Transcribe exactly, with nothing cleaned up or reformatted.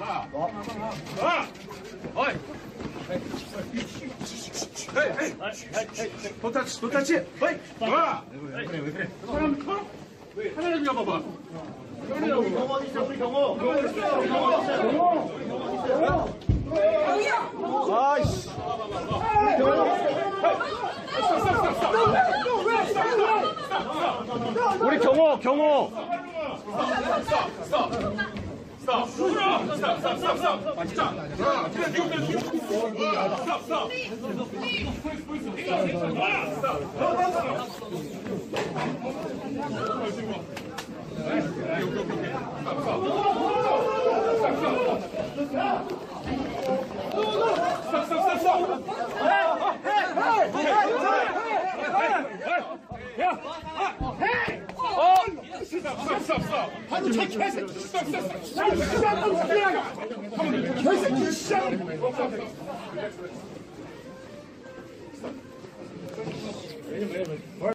아, 아, 어이. 헤이, 헤이, 도타치, 도타치, 헤이, 와. 왜 그래, 왜 그래? 사람 커? 하나 좀 잡아봐. 경호 어디 있어? 우리 경호. 경호 어디 있어? 경호 어디 있어? 경호. 아이씨. 우리 경호, 경호. 스톱! 스톱! 스톱! 스톱! 스톱! 스톱! 자, 하나, 둘, 셋, 넷, 스톱! 스톱! 스톱! 아주 저 개새끼! 개새끼!